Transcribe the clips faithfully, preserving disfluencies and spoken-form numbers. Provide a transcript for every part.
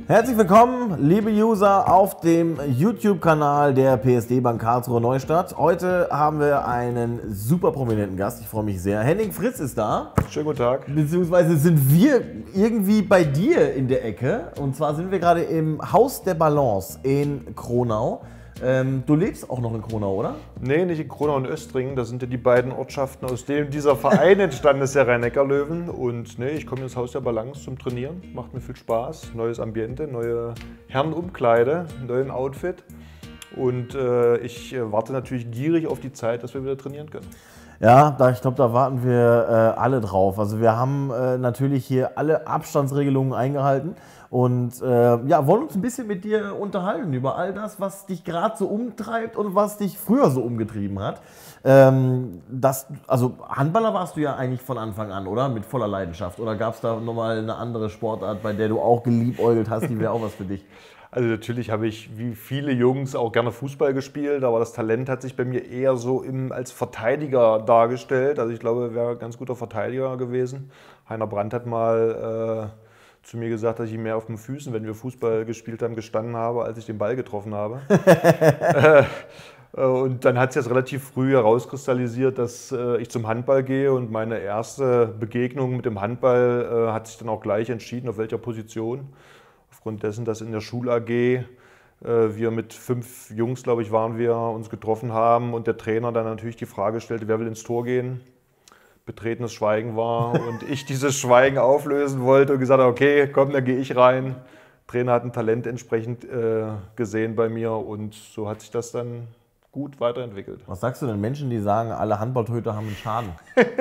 Herzlich willkommen, liebe User, auf dem YouTube-Kanal der P S D Bank Karlsruhe Neustadt. Heute haben wir einen super prominenten Gast, ich freue mich sehr. Henning Fritz ist da. Schönen guten Tag. Beziehungsweise sind wir irgendwie bei dir in der Ecke. Und zwar sind wir gerade im Haus der Balance in Kronau. Ähm, du lebst auch noch in Kronau, oder? Nee, nicht in Kronau und Östringen. Das sind ja die beiden Ortschaften, aus denen dieser Verein entstanden ist, der Rhein-Neckar-Löwen. Und nee, ich komme ins Haus der Balance zum Trainieren. Macht mir viel Spaß. Neues Ambiente, neue Herrenumkleide, neuen Outfit. Und äh, ich äh, warte natürlich gierig auf die Zeit, dass wir wieder trainieren können. Ja, da, ich glaube, da warten wir äh, alle drauf. Also wir haben äh, natürlich hier alle Abstandsregelungen eingehalten und äh, ja, wollen uns ein bisschen mit dir unterhalten über all das, was dich gerade so umtreibt und was dich früher so umgetrieben hat. Ähm, das, also Handballer warst du ja eigentlich von Anfang an, oder? Mit voller Leidenschaft. Oder gab es da nochmal eine andere Sportart, bei der du auch geliebäugelt hast, die wäre auch was für dich? Also natürlich habe ich wie viele Jungs auch gerne Fußball gespielt, aber das Talent hat sich bei mir eher so im, als Verteidiger dargestellt. Also ich glaube, er wäre ein ganz guter Verteidiger gewesen. Heiner Brandt hat mal äh, zu mir gesagt, dass ich ihm mehr auf den Füßen, wenn wir Fußball gespielt haben, gestanden habe, als ich den Ball getroffen habe. äh, und dann hat sich das relativ früh herauskristallisiert, dass äh, ich zum Handball gehe, und meine erste Begegnung mit dem Handball äh, hat sich dann auch gleich entschieden, auf welcher Position. Aufgrund dessen, dass in der Schul-A G äh, wir mit fünf Jungs, glaube ich, waren wir, uns getroffen haben und der Trainer dann natürlich die Frage stellte, wer will ins Tor gehen? Betretenes Schweigen war und ich dieses Schweigen auflösen wollte und gesagt habe, okay, komm, dann gehe ich rein. Der Trainer hat ein Talent entsprechend äh, gesehen bei mir und so hat sich das dann gut weiterentwickelt. Was sagst du denn Menschen, die sagen, alle Handballtöter haben einen Schaden?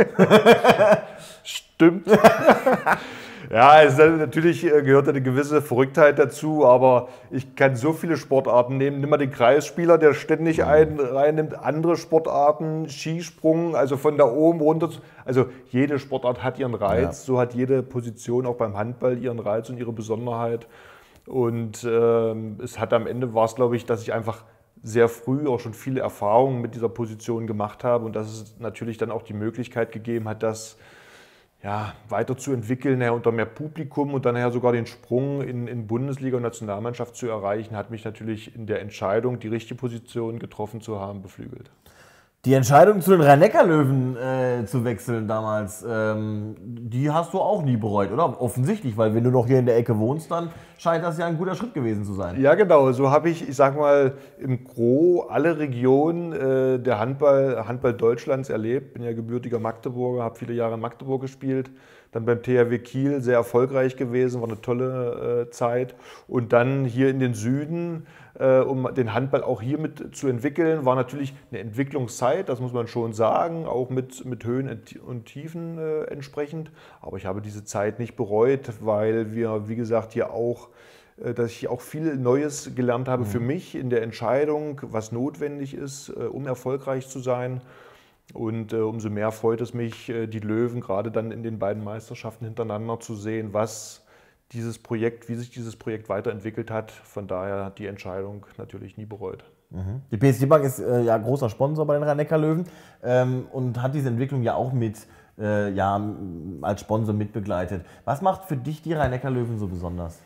Stimmt. Ja, es ist, natürlich gehört eine gewisse Verrücktheit dazu, aber ich kann so viele Sportarten nehmen. Nimm mal den Kreisspieler, der ständig einen reinnimmt, andere Sportarten, Skisprung, also von da oben runter. Also jede Sportart hat ihren Reiz, ja. So hat jede Position auch beim Handball ihren Reiz und ihre Besonderheit. Und äh, es hat am Ende war es, glaube ich, dass ich einfach sehr früh auch schon viele Erfahrungen mit dieser Position gemacht habe und dass es natürlich dann auch die Möglichkeit gegeben hat, das ja, weiterzuentwickeln, nachher unter mehr Publikum und dann nachher sogar den Sprung in, in Bundesliga und Nationalmannschaft zu erreichen, hat mich natürlich in der Entscheidung, die richtige Position getroffen zu haben, beflügelt. Die Entscheidung, zu den Rhein-Neckar-Löwen äh, zu wechseln damals, ähm, die hast du auch nie bereut, oder? Offensichtlich, weil wenn du noch hier in der Ecke wohnst, dann scheint das ja ein guter Schritt gewesen zu sein. Ja, genau. So habe ich, ich sag mal, im Gros alle Regionen äh, der Handball, Handball Deutschlands erlebt. Bin ja gebürtiger Magdeburger, habe viele Jahre in Magdeburg gespielt. Dann beim T H W Kiel sehr erfolgreich gewesen, war eine tolle äh, Zeit. Und dann hier in den Süden, äh, um den Handball auch hier mit zu entwickeln, war natürlich eine Entwicklungszeit, das muss man schon sagen, auch mit, mit Höhen und Tiefen äh, entsprechend. Aber ich habe diese Zeit nicht bereut, weil wir, wie gesagt, hier auch, äh, dass ich auch viel Neues gelernt habe mhm. für mich in der Entscheidung, was notwendig ist, äh, um erfolgreich zu sein. Und äh, umso mehr freut es mich, äh, die Löwen gerade dann in den beiden Meisterschaften hintereinander zu sehen, was dieses Projekt, wie sich dieses Projekt weiterentwickelt hat. Von daher hat die Entscheidung natürlich nie bereut. Mhm. Die P S D Bank ist äh, ja großer Sponsor bei den Rhein-Neckar-Löwen ähm, und hat diese Entwicklung ja auch mit äh, ja, als Sponsor mitbegleitet. Was macht für dich die Rhein-Neckar-Löwen so besonders?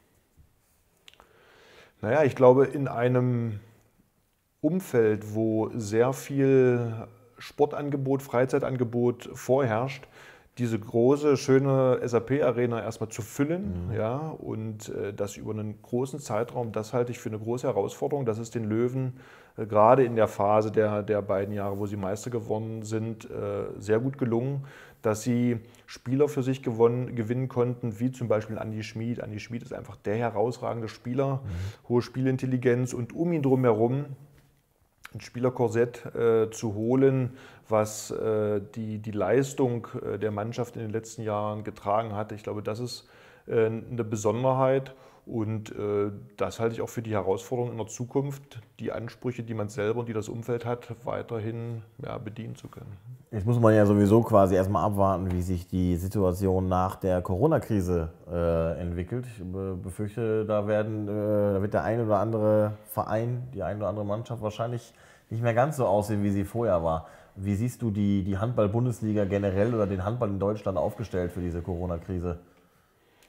Naja, ich glaube, in einem Umfeld, wo sehr viel Sportangebot, Freizeitangebot vorherrscht, diese große, schöne S A P-Arena erstmal zu füllen, mhm. ja, und äh, das über einen großen Zeitraum, das halte ich für eine große Herausforderung. Das ist den Löwen äh, gerade in der Phase der, der beiden Jahre, wo sie Meister geworden sind, äh, sehr gut gelungen, dass sie Spieler für sich gewonnen, gewinnen konnten, wie zum Beispiel Andi Schmid. Andi Schmid ist einfach der herausragende Spieler, mhm. hohe Spielintelligenz, und um ihn drumherum ein Spielerkorsett äh, zu holen, was äh, die, die Leistung äh, der Mannschaft in den letzten Jahren getragen hat. Ich glaube, das ist äh, eine Besonderheit, und äh, das halte ich auch für die Herausforderung in der Zukunft, die Ansprüche, die man selber und die das Umfeld hat, weiterhin ja, bedienen zu können. Jetzt muss man ja sowieso quasi erstmal abwarten, wie sich die Situation nach der Corona-Krise äh, entwickelt. Ich befürchte, da, werden, äh, da wird der ein oder andere Verein, die eine oder andere Mannschaft wahrscheinlich nicht mehr ganz so aussehen, wie sie vorher war. Wie siehst du die, die Handball-Bundesliga generell oder den Handball in Deutschland aufgestellt für diese Corona-Krise?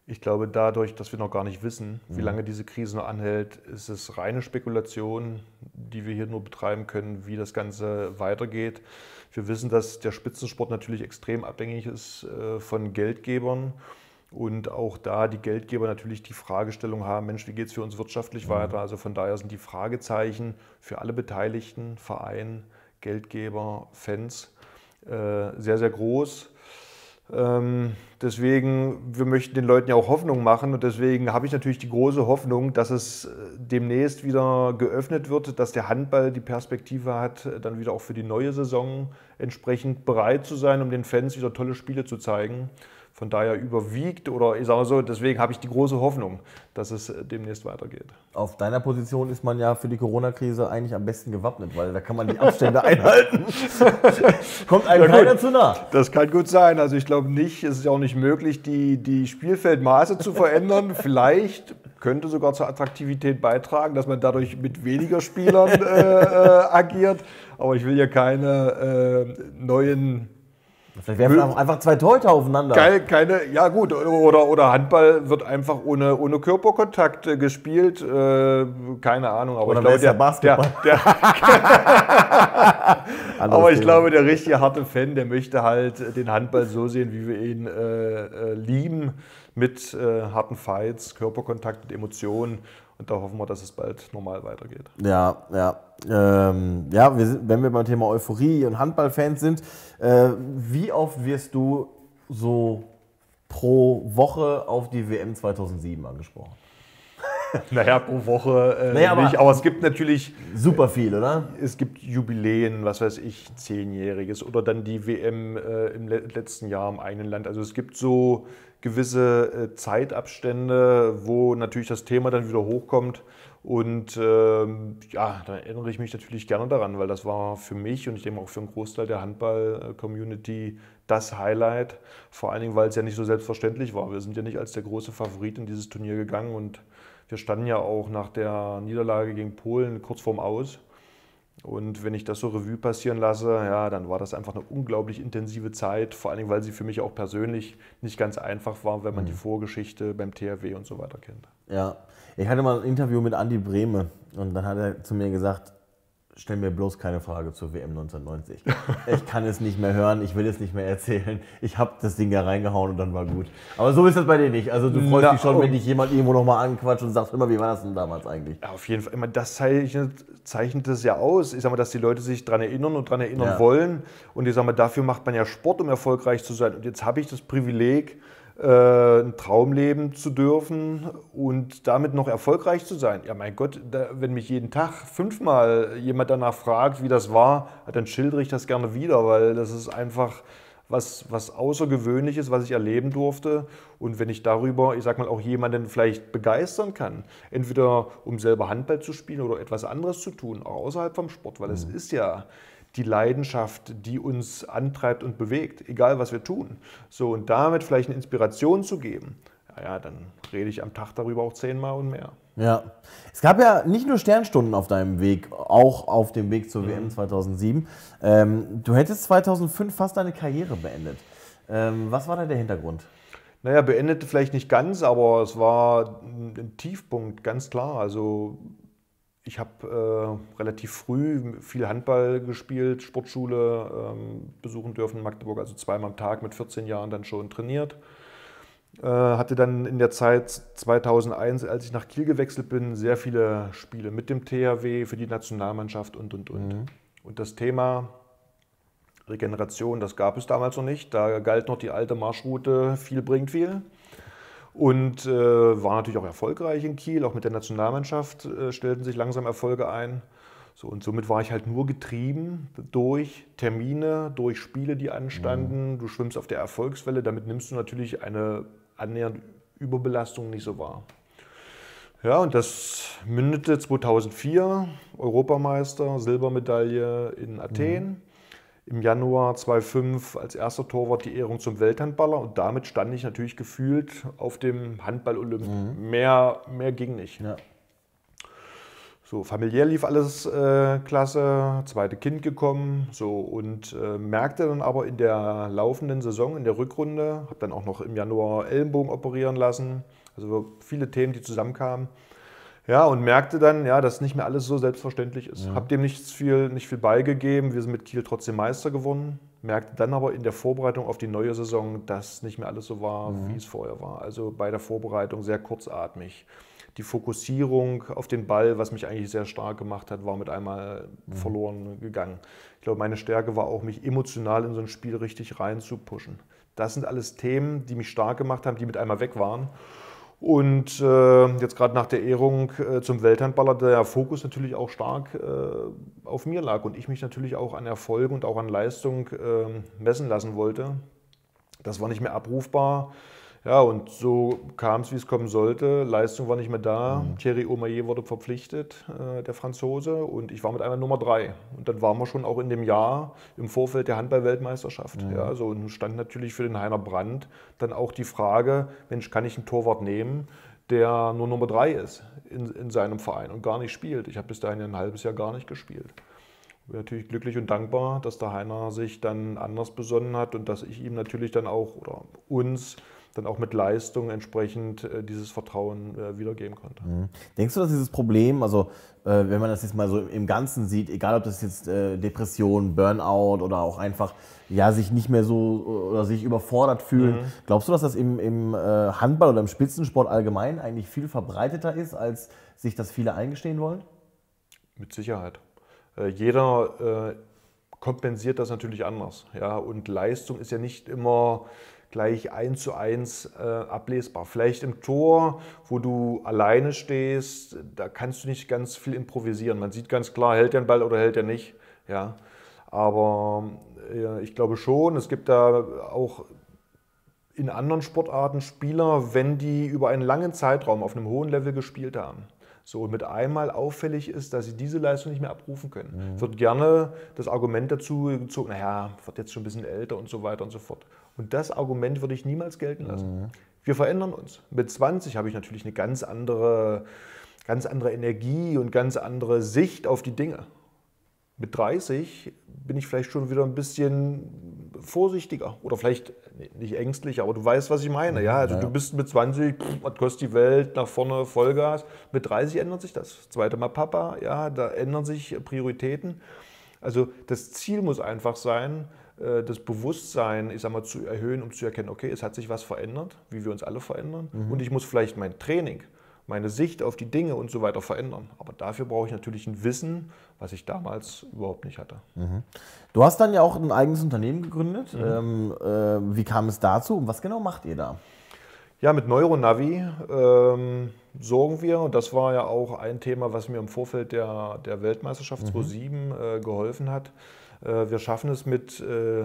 Ich glaube, dadurch, dass wir noch gar nicht wissen, wie lange diese Krise noch anhält, ist es reine Spekulation, die wir hier nur betreiben können, wie das Ganze weitergeht. Wir wissen, dass der Spitzensport natürlich extrem abhängig ist von Geldgebern und auch da die Geldgeber natürlich die Fragestellung haben, Mensch, wie geht es für uns wirtschaftlich mhm. weiter? Also von daher sind die Fragezeichen für alle Beteiligten, Verein, Geldgeber, Fans, sehr, sehr groß. Ähm, deswegen, wir möchten den Leuten ja auch Hoffnung machen und deswegen habe ich natürlich die große Hoffnung, dass es demnächst wieder geöffnet wird, dass der Handball die Perspektive hat, dann wieder auch für die neue Saison entsprechend bereit zu sein, um den Fans wieder tolle Spiele zu zeigen. Von daher überwiegt oder ich sage so, deswegen habe ich die große Hoffnung, dass es demnächst weitergeht. Auf deiner Position ist man ja für die Corona-Krise eigentlich am besten gewappnet, weil da kann man die Abstände einhalten. Kommt einem ja, keiner zu nah. Das kann gut sein. Also ich glaube nicht, es ist ja auch nicht möglich, die, die Spielfeldmaße zu verändern. Vielleicht könnte sogar zur Attraktivität beitragen, dass man dadurch mit weniger Spielern äh, äh, agiert. Aber ich will ja keine äh, neuen... Vielleicht werfen wir einfach zwei Torhüter aufeinander. Keine, keine, ja gut, oder, oder Handball wird einfach ohne, ohne Körperkontakt äh, gespielt. Äh, keine Ahnung. Aber oder ich glaube, der, Basketball. Der, der aber ich Thema. glaube, der richtige harte Fan, der möchte halt den Handball so sehen, wie wir ihn äh, äh, lieben. Mit äh, harten Fights, Körperkontakt und Emotionen. Und da hoffen wir, dass es bald normal weitergeht. Ja, ja. Ähm, ja, wir sind, wenn wir beim Thema Euphorie und Handballfans sind, äh, wie oft wirst du so pro Woche auf die W M zweitausendsieben angesprochen? Naja, pro Woche äh, naja, aber, nicht, aber es gibt natürlich... Super viel, oder? Es gibt Jubiläen, was weiß ich, zehnjähriges oder dann die W M äh, im le letzten Jahr im eigenen Land. Also es gibt so gewisse äh, Zeitabstände, wo natürlich das Thema dann wieder hochkommt. Und ähm, ja, da erinnere ich mich natürlich gerne daran, weil das war für mich und ich denke auch für einen Großteil der Handball-Community das Highlight. Vor allen Dingen, weil es ja nicht so selbstverständlich war. Wir sind ja nicht als der große Favorit in dieses Turnier gegangen und wir standen ja auch nach der Niederlage gegen Polen kurz vorm Aus. Und wenn ich das so Revue passieren lasse, ja, dann war das einfach eine unglaublich intensive Zeit, vor allen Dingen, weil sie für mich auch persönlich nicht ganz einfach war, wenn man mhm. die Vorgeschichte beim T H W und so weiter kennt. Ja, ich hatte mal ein Interview mit Andi Brehme und dann hat er zu mir gesagt, stell mir bloß keine Frage zur W M neunzehnhundertneunzig. Ich kann es nicht mehr hören, ich will es nicht mehr erzählen. Ich habe das Ding da reingehauen und dann war gut. Aber so ist das bei dir nicht. Also du freust Na, dich schon, oh. wenn dich jemand irgendwo nochmal anquatscht und sagst, immer, wie war das denn damals eigentlich? Ja, auf jeden Fall. Immer das zeichnet, zeichnet das ja aus. Ich sag mal, dass die Leute sich daran erinnern und daran erinnern ja. wollen. Und ich sag mal, dafür macht man ja Sport, um erfolgreich zu sein. Und jetzt habe ich das Privileg, ein Traum leben zu dürfen und damit noch erfolgreich zu sein. Ja, mein Gott, da, wenn mich jeden Tag fünfmal jemand danach fragt, wie das war, dann schildere ich das gerne wieder, weil das ist einfach was, was Außergewöhnliches, was ich erleben durfte. Und wenn ich darüber, ich sag mal, auch jemanden vielleicht begeistern kann, entweder um selber Handball zu spielen oder etwas anderes zu tun, auch außerhalb vom Sport, weil mhm. es ist ja die Leidenschaft, die uns antreibt und bewegt, egal was wir tun. So, und damit vielleicht eine Inspiration zu geben, ja, ja, dann rede ich am Tag darüber auch zehnmal und mehr. Ja, es gab ja nicht nur Sternstunden auf deinem Weg, auch auf dem Weg zur mhm. W M zweitausendsieben. Ähm, du hättest zweitausendfünf fast deine Karriere beendet. Ähm, was war da der Hintergrund? Naja, beendet vielleicht nicht ganz, aber es war ein Tiefpunkt, ganz klar. Also ich habe äh, relativ früh viel Handball gespielt, Sportschule ähm, besuchen dürfen in Magdeburg, also zweimal am Tag mit vierzehn Jahren dann schon trainiert. Äh, hatte dann in der Zeit zweitausendeins, als ich nach Kiel gewechselt bin, sehr viele Spiele mit dem T H W für die Nationalmannschaft und, und, und. Mhm. Und das Thema Regeneration, das gab es damals noch nicht. Da galt noch die alte Marschroute, viel bringt viel. Und äh, war natürlich auch erfolgreich in Kiel, auch mit der Nationalmannschaft äh, stellten sich langsam Erfolge ein. So, und somit war ich halt nur getrieben durch Termine, durch Spiele, die anstanden. Mhm. Du schwimmst auf der Erfolgswelle, damit nimmst du natürlich eine annähernd Überbelastung nicht so wahr. Ja, und das mündete zweitausendvier, Europameister, Silbermedaille in Athen. Mhm. Im Januar zweitausendfünf als erster Torwart die Ehrung zum Welthandballer und damit stand ich natürlich gefühlt auf dem Handball-Olymp. Mhm. Mehr, mehr ging nicht. Ja. So, familiär lief alles äh, klasse, zweite Kind gekommen, so und äh, merkte dann aber in der laufenden Saison, in der Rückrunde, habe dann auch noch im Januar Ellenbogen operieren lassen, also viele Themen, die zusammenkamen. Ja, und merkte dann, ja, dass nicht mehr alles so selbstverständlich ist. Ja. Habe dem nichts viel, nicht viel beigegeben, wir sind mit Kiel trotzdem Meister geworden. Merkte dann aber in der Vorbereitung auf die neue Saison, dass nicht mehr alles so war, Mhm. wie es vorher war. Also bei der Vorbereitung sehr kurzatmig. Die Fokussierung auf den Ball, was mich eigentlich sehr stark gemacht hat, war mit einmal Mhm. verloren gegangen. Ich glaube, meine Stärke war auch, mich emotional in so ein Spiel richtig rein zu pushen. Das sind alles Themen, die mich stark gemacht haben, die mit einmal weg waren. Und äh, jetzt gerade nach der Ehrung äh, zum Welthandballer, der Fokus natürlich auch stark äh, auf mir lag und ich mich natürlich auch an Erfolg und auch an Leistung äh, messen lassen wollte. Das war nicht mehr abrufbar. Ja, und so kam es, wie es kommen sollte. Leistung war nicht mehr da. Mhm. Thierry Omeyer wurde verpflichtet, äh, der Franzose, und ich war mit einmal Nummer drei. Und dann waren wir schon auch in dem Jahr im Vorfeld der Handball-Weltmeisterschaft. Mhm. Ja, so, und stand natürlich für den Heiner Brandt dann auch die Frage, Mensch, kann ich einen Torwart nehmen, der nur Nummer drei ist in, in seinem Verein und gar nicht spielt. Ich habe bis dahin ein halbes Jahr gar nicht gespielt. Ich bin natürlich glücklich und dankbar, dass der Heiner sich dann anders besonnen hat und dass ich ihm natürlich dann auch, oder uns, dann auch mit Leistung entsprechend äh, dieses Vertrauen äh, wiedergeben konnte. Mhm. Denkst du, dass dieses Problem, also äh, wenn man das jetzt mal so im Ganzen sieht, egal ob das jetzt äh, Depression, Burnout oder auch einfach ja, sich nicht mehr so oder sich überfordert fühlen, Mhm. glaubst du, dass das im, im äh, Handball oder im Spitzensport allgemein eigentlich viel verbreiteter ist, als sich das viele eingestehen wollen? Mit Sicherheit. Äh, jeder äh, kompensiert das natürlich anders. Ja? Und Leistung ist ja nicht immer gleich eins zu eins äh, ablesbar. Vielleicht im Tor, wo du alleine stehst, da kannst du nicht ganz viel improvisieren. Man sieht ganz klar, hält er den Ball oder hält er nicht. Ja? Aber äh, ich glaube schon, es gibt da auch in anderen Sportarten Spieler, wenn die über einen langen Zeitraum auf einem hohen Level gespielt haben, so mit einmal auffällig ist, dass sie diese Leistung nicht mehr abrufen können. Mhm. Wird gerne das Argument dazu gezogen, naja, wird jetzt schon ein bisschen älter und so weiter und so fort. Und das Argument würde ich niemals gelten lassen. Mhm. Wir verändern uns. Mit zwanzig habe ich natürlich eine ganz andere, ganz andere Energie und ganz andere Sicht auf die Dinge. Mit dreißig bin ich vielleicht schon wieder ein bisschen vorsichtiger oder vielleicht nicht ängstlich, aber du weißt, was ich meine. Ja, also ja. Du bist mit zwanzig, pff, was kostet die Welt, nach vorne Vollgas. Mit dreißig ändert sich das. Zweite Mal Papa, ja, da ändern sich Prioritäten. Also das Ziel muss einfach sein, das Bewusstsein, ich sag mal, zu erhöhen, um zu erkennen, okay, es hat sich was verändert, wie wir uns alle verändern. Mhm. Und ich muss vielleicht mein Training, meine Sicht auf die Dinge und so weiter verändern. Aber dafür brauche ich natürlich ein Wissen, was ich damals überhaupt nicht hatte. Mhm. Du hast dann ja auch ein eigenes Unternehmen gegründet. Mhm. Ähm, äh, wie kam es dazu und was genau macht ihr da? Ja, mit Neuronavi ähm, sorgen wir, und das war ja auch ein Thema, was mir im Vorfeld der, der Weltmeisterschaft mhm. zweitausendsieben äh, geholfen hat. Äh, wir schaffen es mit äh,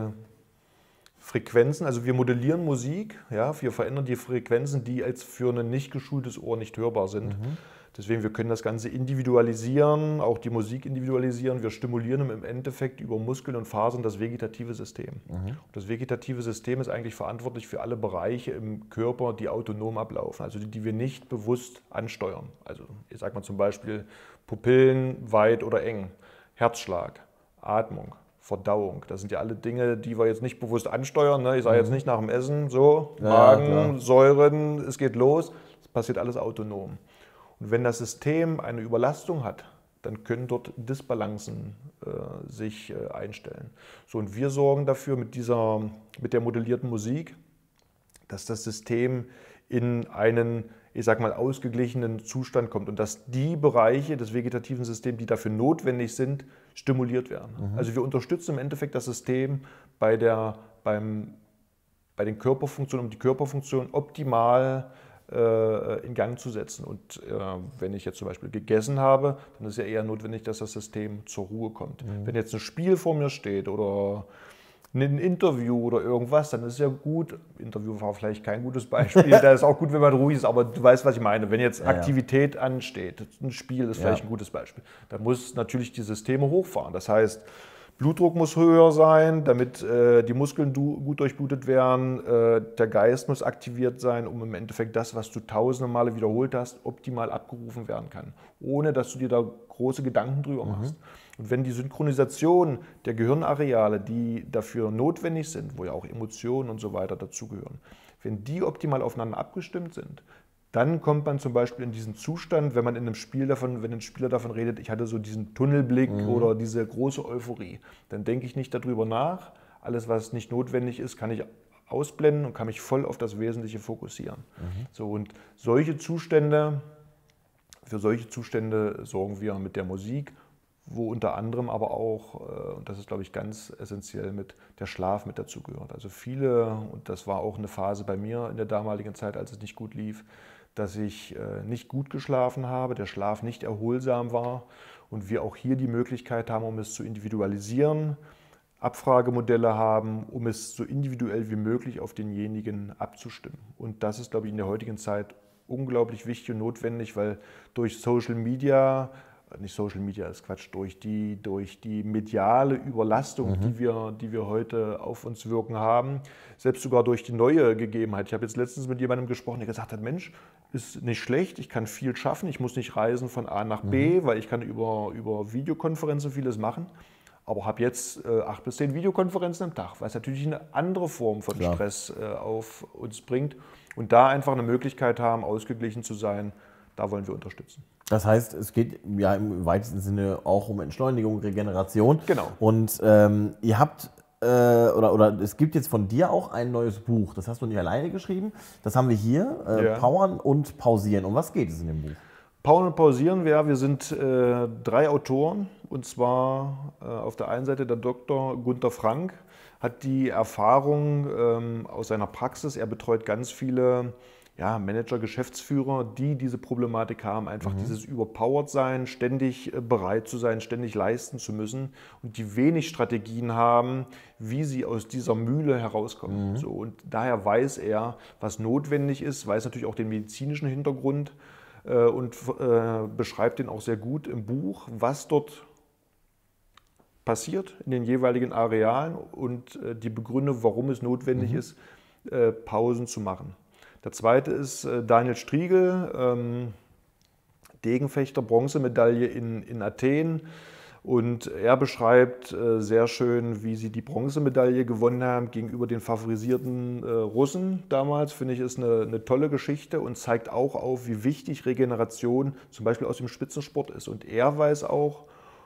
Frequenzen, also wir modellieren Musik, ja, wir verändern die Frequenzen, die als für ein nicht geschultes Ohr nicht hörbar sind. Mhm. Deswegen, wir können das Ganze individualisieren, auch die Musik individualisieren. Wir stimulieren im Endeffekt über Muskeln und Fasern das vegetative System. Mhm. Das vegetative System ist eigentlich verantwortlich für alle Bereiche im Körper, die autonom ablaufen, also die, die wir nicht bewusst ansteuern. Also ich sage mal zum Beispiel Pupillen weit oder eng, Herzschlag, Atmung, Verdauung. Das sind ja alle Dinge, die wir jetzt nicht bewusst ansteuern. Ne? Ich sage jetzt nicht nach dem Essen, so, ja, Magen, ja, Säuren, es geht los. Das passiert alles autonom. Und wenn das System eine Überlastung hat, dann können dort Disbalancen äh, sich äh, einstellen. So, und wir sorgen dafür mit, dieser, mit der modellierten Musik, dass das System in einen, ich sag mal, ausgeglichenen Zustand kommt und dass die Bereiche des vegetativen Systems, die dafür notwendig sind, stimuliert werden. Mhm. Also wir unterstützen im Endeffekt das System bei, der, beim, bei den Körperfunktionen, um die Körperfunktion optimal äh, in Gang zu setzen. Und äh, wenn ich jetzt zum Beispiel gegessen habe, dann ist ja eher notwendig, dass das System zur Ruhe kommt. Mhm. Wenn jetzt ein Spiel vor mir steht oder ein Interview oder irgendwas, dann ist es ja gut. Interview war vielleicht kein gutes Beispiel. Da ist auch gut, wenn man ruhig ist, aber du weißt, was ich meine. Wenn jetzt ja, Aktivität ja. ansteht, ein Spiel ist vielleicht ja. ein gutes Beispiel, dann muss natürlich die Systeme hochfahren. Das heißt, Blutdruck muss höher sein, damit äh, die Muskeln du, gut durchblutet werden, äh, der Geist muss aktiviert sein, um im Endeffekt das, was du tausende Male wiederholt hast, optimal abgerufen werden kann, ohne dass du dir da große Gedanken drüber machst. Mhm. Und wenn die Synchronisation der Gehirnareale, die dafür notwendig sind, wo ja auch Emotionen und so weiter dazugehören, wenn die optimal aufeinander abgestimmt sind, dann kommt man zum Beispiel in diesen Zustand, wenn man in einem Spiel davon, wenn ein Spieler davon redet, ich hatte so diesen Tunnelblick mhm. oder diese große Euphorie, dann denke ich nicht darüber nach. Alles, was nicht notwendig ist, kann ich ausblenden und kann mich voll auf das Wesentliche fokussieren. Mhm. So, und solche Zustände, für solche Zustände sorgen wir mit der Musik, wo unter anderem aber auch, und das ist, glaube ich, ganz essentiell, mit der Schlaf mit dazugehört. Also viele, und das war auch eine Phase bei mir in der damaligen Zeit, als es nicht gut lief, dass ich nicht gut geschlafen habe, der Schlaf nicht erholsam war und wir auch hier die Möglichkeit haben, um es zu individualisieren, Abfragemodelle haben, um es so individuell wie möglich auf denjenigen abzustimmen. Und das ist, glaube ich, in der heutigen Zeit unglaublich wichtig und notwendig, weil durch Social Media, nicht Social Media ist Quatsch, durch die, durch die mediale Überlastung, mhm. die, wir, die wir heute auf uns wirken haben, selbst sogar durch die neue Gegebenheit. Ich habe jetzt letztens mit jemandem gesprochen, der gesagt hat, Mensch, ist nicht schlecht, ich kann viel schaffen, ich muss nicht reisen von A nach B, mhm. weil ich kann über, über Videokonferenzen vieles machen, aber habe jetzt äh, acht bis zehn Videokonferenzen am Tag, was natürlich eine andere Form von Klar. Stress äh, auf uns bringt. Und da einfach eine Möglichkeit haben, ausgeglichen zu sein, da wollen wir unterstützen. Das heißt, es geht ja im weitesten Sinne auch um Entschleunigung, Regeneration. Genau. Und ähm, ihr habt, äh, oder, oder es gibt jetzt von dir auch ein neues Buch. Das hast du nicht alleine geschrieben. Das haben wir hier, äh, ja. Powern und Pausieren. Um was geht es in dem Buch? Powern und Pausieren, ja, wir sind äh, drei Autoren. Und zwar äh, auf der einen Seite der Doktor Gunther Frank, hat die Erfahrung ähm, aus seiner Praxis. Er betreut ganz viele ja, Manager, Geschäftsführer, die diese Problematik haben, einfach mhm. dieses überpowered sein, ständig bereit zu sein, ständig leisten zu müssen und die wenig Strategien haben, wie sie aus dieser Mühle herauskommen. Mhm. So, und daher weiß er, was notwendig ist, weiß natürlich auch den medizinischen Hintergrund äh, und äh, beschreibt den auch sehr gut im Buch, was dort passiert in den jeweiligen Arealen und äh, die Begründung, warum es notwendig mhm. ist, äh, Pausen zu machen. Der zweite ist äh, Daniel Striegel, ähm, Degenfechter, Bronzemedaille in, in Athen. Und er beschreibt äh, sehr schön, wie sie die Bronzemedaille gewonnen haben gegenüber den favorisierten äh, Russen damals. Finde ich, ist eine, eine tolle Geschichte und zeigt auch auf, wie wichtig Regeneration zum Beispiel aus dem Spitzensport ist. Und er weiß auch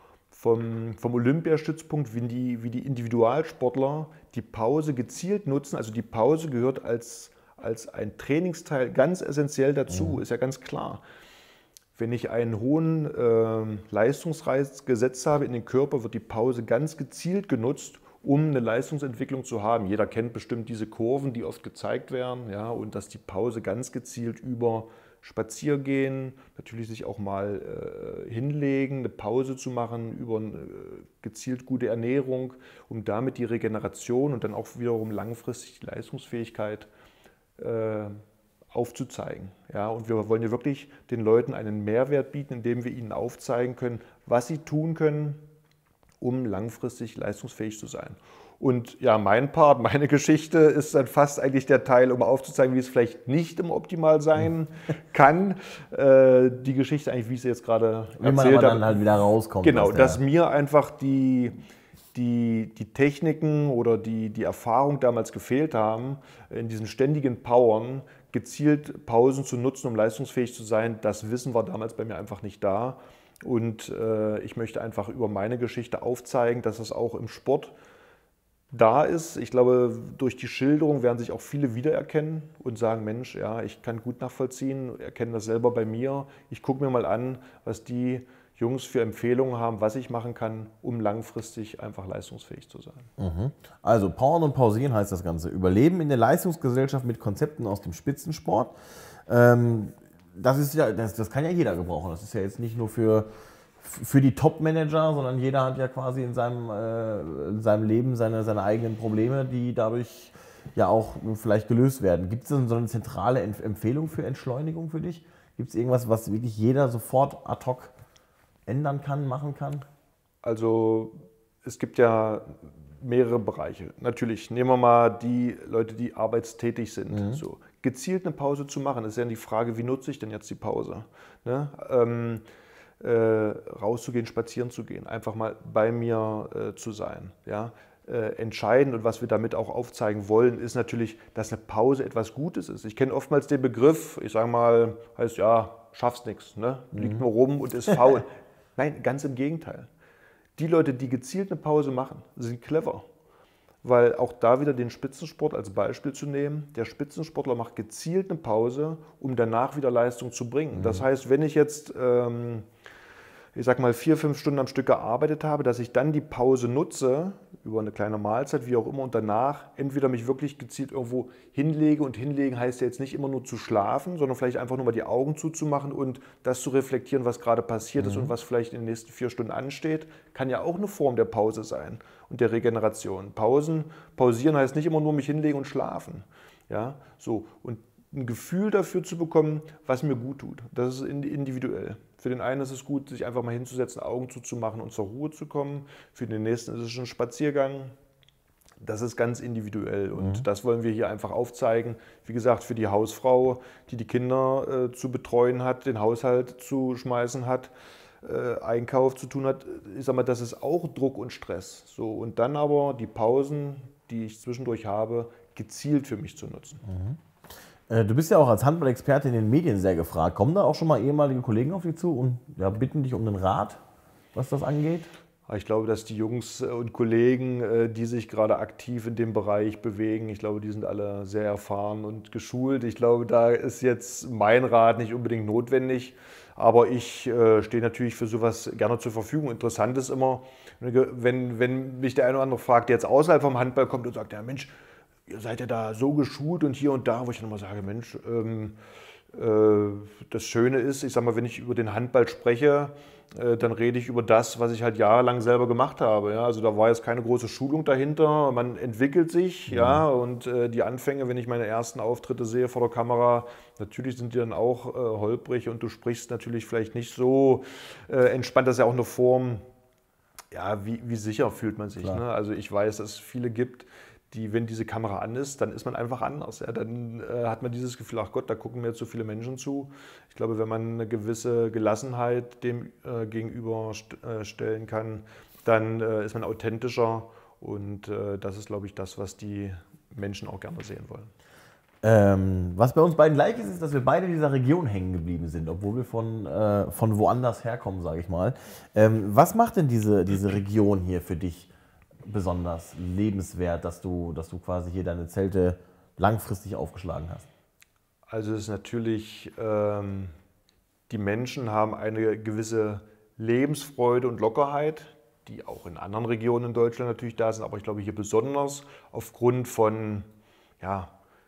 vom, vom Olympiastützpunkt, wie die, wie die Individualsportler die Pause gezielt nutzen. Also die Pause gehört als als ein Trainingsteil ganz essentiell dazu, mhm. ist ja ganz klar. Wenn ich einen hohen äh, Leistungsreiz gesetzt habe in den Körper, wird die Pause ganz gezielt genutzt, um eine Leistungsentwicklung zu haben. Jeder kennt bestimmt diese Kurven, die oft gezeigt werden, ja, und dass die Pause ganz gezielt über Spaziergehen, natürlich sich auch mal äh, hinlegen, eine Pause zu machen, über eine äh, gezielt gute Ernährung, um damit die Regeneration und dann auch wiederum langfristig die Leistungsfähigkeit aufzuzeigen. Ja, und wir wollen ja wirklich den Leuten einen Mehrwert bieten, indem wir ihnen aufzeigen können, was sie tun können, um langfristig leistungsfähig zu sein. Und ja, mein Part, meine Geschichte ist dann fast eigentlich der Teil, um aufzuzeigen, wie es vielleicht nicht im Optimal sein kann. Äh, die Geschichte eigentlich, wie ich sie jetzt gerade erzählt habe. Wie man aber dann halt wieder rauskommt. Genau, dass mir einfach die Die, die Techniken oder die, die Erfahrung damals gefehlt haben, in diesen ständigen Powern gezielt Pausen zu nutzen, um leistungsfähig zu sein, das Wissen war damals bei mir einfach nicht da. Und äh, ich möchte einfach über meine Geschichte aufzeigen, dass es auch im Sport da ist. Ich glaube, durch die Schilderung werden sich auch viele wiedererkennen und sagen, Mensch, ja, ich kann gut nachvollziehen, erkenne das selber bei mir. Ich gucke mir mal an, was die Jungs für Empfehlungen haben, was ich machen kann, um langfristig einfach leistungsfähig zu sein. Mhm. Also Powern und Pausieren heißt das Ganze. Überleben in der Leistungsgesellschaft mit Konzepten aus dem Spitzensport. Ähm, das, ist ja, das, das kann ja jeder gebrauchen. Das ist ja jetzt nicht nur für, für die Top-Manager, sondern jeder hat ja quasi in seinem, äh, in seinem Leben seine, seine eigenen Probleme, die dadurch ja auch vielleicht gelöst werden. Gibt es denn so eine zentrale Empfehlung für Entschleunigung für dich? Gibt es irgendwas, was wirklich jeder sofort ad hoc ändern kann, machen kann? Also es gibt ja mehrere Bereiche. Natürlich, nehmen wir mal die Leute, die arbeitstätig sind. Mhm. So, gezielt eine Pause zu machen, ist ja die Frage, wie nutze ich denn jetzt die Pause? Ne? Ähm, äh, rauszugehen, spazieren zu gehen, einfach mal bei mir äh, zu sein. Ja? Äh, entscheidend und was wir damit auch aufzeigen wollen, ist natürlich, dass eine Pause etwas Gutes ist. Ich kenne oftmals den Begriff, ich sage mal, heißt ja, schaffst nichts, ne? Liegt mhm. nur rum und ist faul. Nein, ganz im Gegenteil. Die Leute, die gezielt eine Pause machen, sind clever. Weil auch da wieder den Spitzensport als Beispiel zu nehmen, der Spitzensportler macht gezielt eine Pause, um danach wieder Leistung zu bringen. Mhm. Das heißt, wenn ich jetzt, ähm, ich sag mal, vier, fünf Stunden am Stück gearbeitet habe, dass ich dann die Pause nutze, über eine kleine Mahlzeit, wie auch immer, und danach entweder mich wirklich gezielt irgendwo hinlege, und hinlegen heißt ja jetzt nicht immer nur zu schlafen, sondern vielleicht einfach nur mal die Augen zuzumachen und das zu reflektieren, was gerade passiert mhm. ist und was vielleicht in den nächsten vier Stunden ansteht, kann ja auch eine Form der Pause sein und der Regeneration. Pausen, pausieren heißt nicht immer nur mich hinlegen und schlafen. Ja, so. Und ein Gefühl dafür zu bekommen, was mir gut tut. Das ist individuell. Für den einen ist es gut, sich einfach mal hinzusetzen, Augen zuzumachen und zur Ruhe zu kommen. Für den nächsten ist es ein Spaziergang. Das ist ganz individuell und mhm. das wollen wir hier einfach aufzeigen. Wie gesagt, für die Hausfrau, die die Kinder äh, zu betreuen hat, den Haushalt zu schmeißen hat, äh, Einkauf zu tun hat, ich sag mal, das ist auch Druck und Stress. So, und dann aber die Pausen, die ich zwischendurch habe, gezielt für mich zu nutzen. Mhm. Du bist ja auch als Handball-Experte in den Medien sehr gefragt. Kommen da auch schon mal ehemalige Kollegen auf dich zu und ja, bitten dich um einen Rat, was das angeht? Ich glaube, dass die Jungs und Kollegen, die sich gerade aktiv in dem Bereich bewegen, ich glaube, die sind alle sehr erfahren und geschult. Ich glaube, da ist jetzt mein Rat nicht unbedingt notwendig. Aber ich äh, stehe natürlich für sowas gerne zur Verfügung. Interessant ist immer, wenn, wenn mich der eine oder andere fragt, der jetzt außerhalb vom Handball kommt und sagt, ja Mensch, ihr seid ja da so geschult und hier und da, wo ich dann immer sage, Mensch, ähm, äh, das Schöne ist, ich sage mal, wenn ich über den Handball spreche, äh, dann rede ich über das, was ich halt jahrelang selber gemacht habe. Ja? Also da war jetzt keine große Schulung dahinter, man entwickelt sich, mhm. ja, und äh, die Anfänge, wenn ich meine ersten Auftritte sehe vor der Kamera, natürlich sind die dann auch äh, holprig und du sprichst natürlich vielleicht nicht so äh, entspannt, das ist ja auch eine Form, ja, wie, wie sicher fühlt man sich. Ne? Also ich weiß, dass es viele gibt, die, wenn diese Kamera an ist, dann ist man einfach anders. Ja, dann äh, hat man dieses Gefühl, ach Gott, da gucken mir jetzt so viele Menschen zu. Ich glaube, wenn man eine gewisse Gelassenheit dem äh, gegenüber st äh, stellen kann, dann äh, ist man authentischer und äh, das ist, glaube ich, das, was die Menschen auch gerne sehen wollen. Ähm, was bei uns beiden gleich ist, ist, dass wir beide in dieser Region hängen geblieben sind, obwohl wir von, äh, von woanders herkommen, sage ich mal. Ähm, was macht denn diese, diese Region hier für dich besonders lebenswert, dass du, dass du quasi hier deine Zelte langfristig aufgeschlagen hast? Also es ist natürlich, ähm, die Menschen haben eine gewisse Lebensfreude und Lockerheit, die auch in anderen Regionen in Deutschland natürlich da sind, aber ich glaube hier besonders aufgrund von, ja,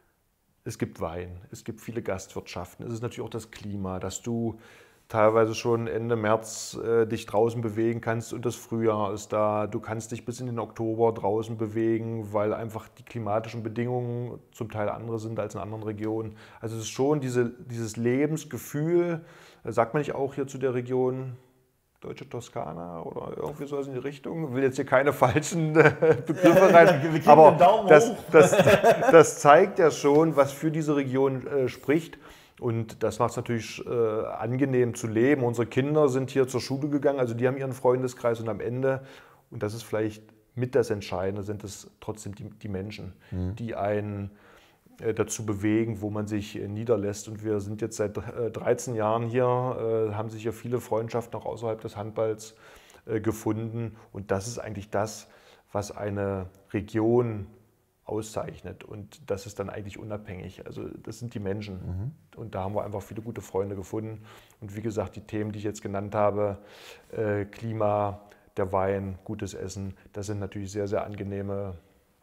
es gibt Wein, es gibt viele Gastwirtschaften, es ist natürlich auch das Klima, dass du teilweise schon Ende März äh, dich draußen bewegen kannst und das Frühjahr ist da. Du kannst dich bis in den Oktober draußen bewegen, weil einfach die klimatischen Bedingungen zum Teil andere sind als in anderen Regionen. Also es ist schon diese, dieses Lebensgefühl, äh, sagt man nicht auch hier zu der Region, Deutsche Toskana oder irgendwie sowas in die Richtung. Ich will jetzt hier keine falschen äh, Begriffe rein, aber das, das, das zeigt ja schon, was für diese Region äh, spricht. Und das macht es natürlich äh, angenehm zu leben. Unsere Kinder sind hier zur Schule gegangen, also die haben ihren Freundeskreis und am Ende, und das ist vielleicht mit das Entscheidende, sind es trotzdem die, die Menschen, mhm. die einen äh, dazu bewegen, wo man sich äh, niederlässt. Und wir sind jetzt seit äh, dreizehn Jahren hier, äh, haben sich ja viele Freundschaften auch außerhalb des Handballs äh, gefunden. Und das ist eigentlich das, was eine Region auszeichnet und das ist dann eigentlich unabhängig. Also das sind die Menschen mhm. und da haben wir einfach viele gute Freunde gefunden und wie gesagt, die Themen, die ich jetzt genannt habe, äh, Klima, der Wein, gutes Essen, das sind natürlich sehr, sehr angenehme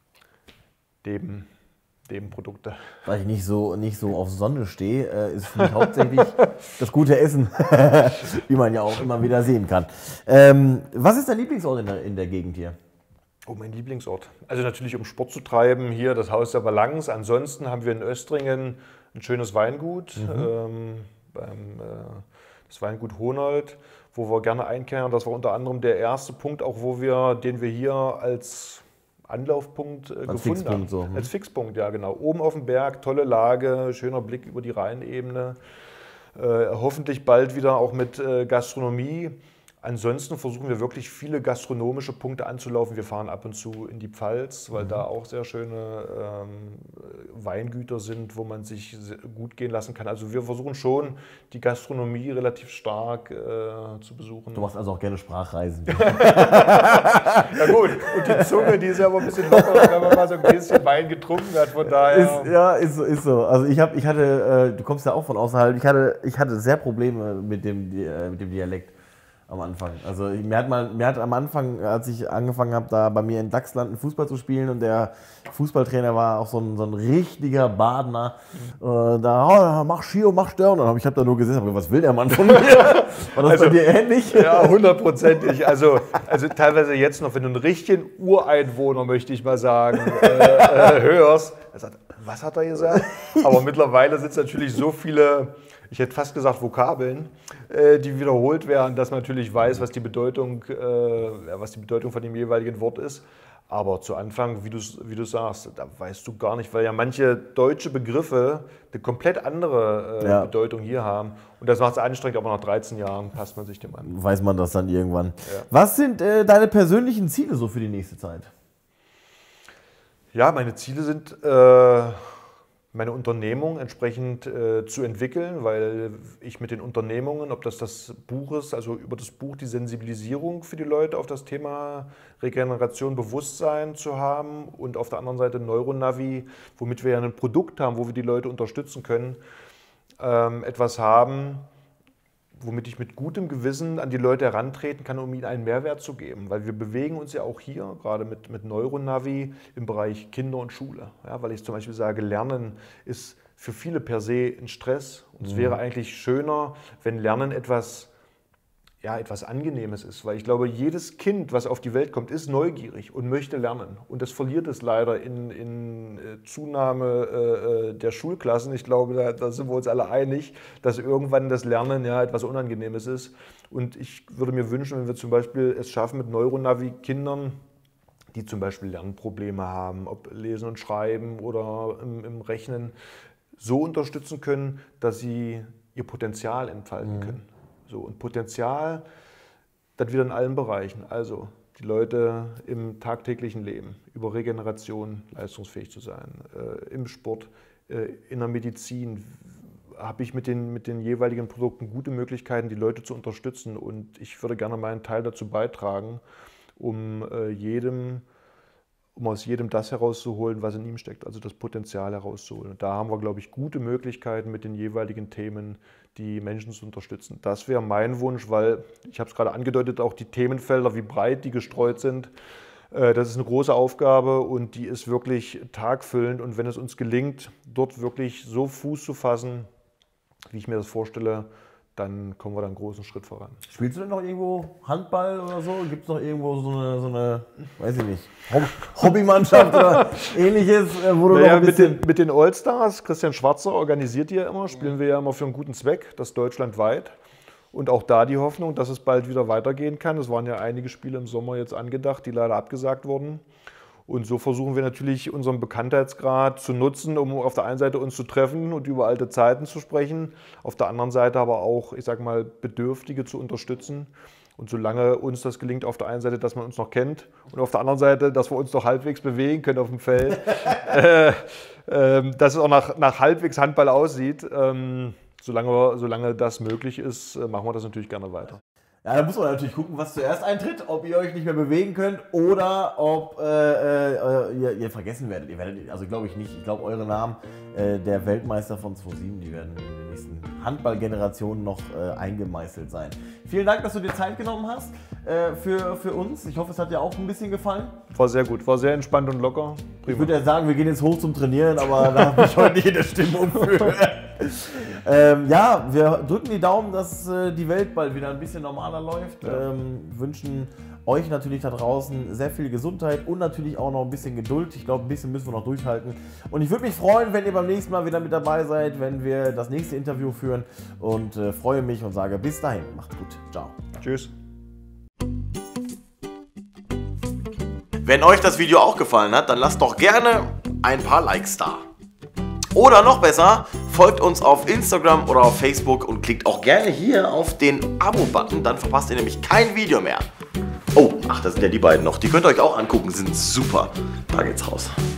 Leben, Nebenprodukte. Weil ich nicht so, nicht so auf Sonne stehe, äh, ist für mich hauptsächlich das gute Essen, wie man ja auch immer wieder sehen kann. Ähm, was ist dein Lieblingsort in der, in der Gegend hier? Oh, mein Lieblingsort. Also natürlich, um Sport zu treiben, hier das Haus der Balance. Ansonsten haben wir in Östringen ein schönes Weingut, mhm. ähm, beim, äh, das Weingut Honold, wo wir gerne einkehren. Das war unter anderem der erste Punkt, auch wo wir, den wir hier als Anlaufpunkt äh, Als gefunden Fixpunkt haben. so, hm. Als Fixpunkt, ja genau. Oben auf dem Berg, tolle Lage, schöner Blick über die Rheinebene. Äh, hoffentlich bald wieder auch mit äh, Gastronomie. Ansonsten versuchen wir wirklich viele gastronomische Punkte anzulaufen. Wir fahren ab und zu in die Pfalz, weil mhm. da auch sehr schöne ähm, Weingüter sind, wo man sich gut gehen lassen kann. Also wir versuchen schon, die Gastronomie relativ stark äh, zu besuchen. Du machst also auch gerne Sprachreisen. Ja gut, und die Zunge, die ist ja aber ein bisschen lockerer, wenn man mal so ein bisschen Wein getrunken hat. Von daher. Ist, ja, ist so, ist so. Also ich, hab, ich hatte, äh, du kommst ja auch von außerhalb, ich hatte, ich hatte sehr Probleme mit dem, äh, mit dem Dialekt. Am Anfang. Also mir hat, mal, mir hat am Anfang, als ich angefangen habe, da bei mir in Dachsland Fußball zu spielen und der Fußballtrainer war auch so ein, so ein richtiger Badener, mhm. äh, da, oh, mach Schier, mach Stern. Und ich habe da nur gesehen, was will der Mann von mir? War das also, bei dir ähnlich? Ja, hundertprozentig. Also, also teilweise jetzt noch, wenn du einen richtigen Ureinwohner, möchte ich mal sagen, äh, äh, hörst, er sagt, was hat er gesagt? Aber mittlerweile sind es natürlich so viele, ich hätte fast gesagt Vokabeln, äh, die wiederholt werden, dass man natürlich weiß, was die Bedeutung, äh, was die Bedeutung von dem jeweiligen Wort ist. Aber zu Anfang, wie du, wie du sagst, da weißt du gar nicht, weil ja manche deutsche Begriffe eine komplett andere äh, ja. Bedeutung hier haben. Und das macht es anstrengend, aber nach dreizehn Jahren passt man sich dem an. Weiß man das dann irgendwann. Ja. Was sind äh, deine persönlichen Ziele so für die nächste Zeit? Ja, meine Ziele sind, äh, meine Unternehmung entsprechend äh, zu entwickeln, weil ich mit den Unternehmungen, ob das das Buch ist, also über das Buch die Sensibilisierung für die Leute auf das Thema Regeneration, Bewusstsein zu haben und auf der anderen Seite Neuronavi, womit wir ja ein Produkt haben, wo wir die Leute unterstützen können, ähm, etwas haben, womit ich mit gutem Gewissen an die Leute herantreten kann, um ihnen einen Mehrwert zu geben. Weil wir bewegen uns ja auch hier, gerade mit, mit Neuronavi, im Bereich Kinder und Schule. Ja, weil ich zum Beispiel sage, Lernen ist für viele per se ein Stress. Und mhm. es wäre eigentlich schöner, wenn Lernen etwas, ja, etwas Angenehmes ist. Weil ich glaube, jedes Kind, was auf die Welt kommt, ist neugierig und möchte lernen. Und das verliert es leider in, in Zunahme äh, der Schulklassen. Ich glaube, da, da sind wir uns alle einig, dass irgendwann das Lernen ja etwas Unangenehmes ist. Und ich würde mir wünschen, wenn wir zum Beispiel es schaffen, mit Neuronavi Kindern, die zum Beispiel Lernprobleme haben, ob Lesen und Schreiben oder im, im Rechnen, so unterstützen können, dass sie ihr Potenzial entfalten mhm. können. So, und Potenzial, das wieder in allen Bereichen. Also die Leute im tagtäglichen Leben, über Regeneration leistungsfähig zu sein, äh, im Sport, äh, in der Medizin, habe ich mit den, mit den jeweiligen Produkten gute Möglichkeiten, die Leute zu unterstützen. Und ich würde gerne meinen Teil dazu beitragen, um äh, jedem, um aus jedem das herauszuholen, was in ihm steckt, also das Potenzial herauszuholen. Und da haben wir, glaube ich, gute Möglichkeiten mit den jeweiligen Themen, die Menschen zu unterstützen. Das wäre mein Wunsch, weil, ich habe es gerade angedeutet, auch die Themenfelder, wie breit die gestreut sind, äh, das ist eine große Aufgabe und die ist wirklich tagfüllend. Und wenn es uns gelingt, dort wirklich so Fuß zu fassen, wie ich mir das vorstelle, dann kommen wir da einen großen Schritt voran. Spielst du denn noch irgendwo Handball oder so? Gibt es noch irgendwo so eine, so eine, weiß ich nicht, Hobbymannschaft oder ähnliches, wo du naja, noch ein bisschen... Mit den, mit den Allstars, Christian Schwarzer organisiert die ja immer, spielen wir ja immer für einen guten Zweck, das deutschlandweit. Und auch da die Hoffnung, dass es bald wieder weitergehen kann. Es waren ja einige Spiele im Sommer jetzt angedacht, die leider abgesagt wurden. Und so versuchen wir natürlich unseren Bekanntheitsgrad zu nutzen, um auf der einen Seite uns zu treffen und über alte Zeiten zu sprechen, auf der anderen Seite aber auch, ich sag mal, Bedürftige zu unterstützen. Und solange uns das gelingt, auf der einen Seite, dass man uns noch kennt und auf der anderen Seite, dass wir uns noch halbwegs bewegen können auf dem Feld, äh, äh, dass es auch nach, nach halbwegs Handball aussieht, ähm, solange, solange das möglich ist, machen wir das natürlich gerne weiter. Ja, da muss man natürlich gucken, was zuerst eintritt, ob ihr euch nicht mehr bewegen könnt oder ob äh, äh, ihr, ihr vergessen werdet. Ihr werdet, also glaube ich nicht, ich glaube eure Namen, äh, der Weltmeister von zweitausendsieben, die werden in den nächsten Handballgenerationen noch äh, eingemeißelt sein. Vielen Dank, dass du dir Zeit genommen hast äh, für, für uns. Ich hoffe, es hat dir auch ein bisschen gefallen. War sehr gut, war sehr entspannt und locker. Prima. Ich würde ja sagen, wir gehen jetzt hoch zum Trainieren, aber da habe ich heute nicht in der Stimmung für. ähm, ja, wir drücken die Daumen, dass äh, die Welt bald wieder ein bisschen normaler läuft. Ja. Ähm, wünschen euch natürlich da draußen sehr viel Gesundheit und natürlich auch noch ein bisschen Geduld. Ich glaube, ein bisschen müssen wir noch durchhalten. Und ich würde mich freuen, wenn ihr beim nächsten Mal wieder mit dabei seid, wenn wir das nächste Interview führen. Und äh, freue mich und sage bis dahin. Macht's gut. Ciao. Tschüss. Wenn euch das Video auch gefallen hat, dann lasst doch gerne ein paar Likes da. Oder noch besser, folgt uns auf Instagram oder auf Facebook und klickt auch gerne hier auf den Abo-Button, dann verpasst ihr nämlich kein Video mehr. Oh, ach, das sind ja die beiden noch. Die könnt ihr euch auch angucken, sind super. Da geht's raus.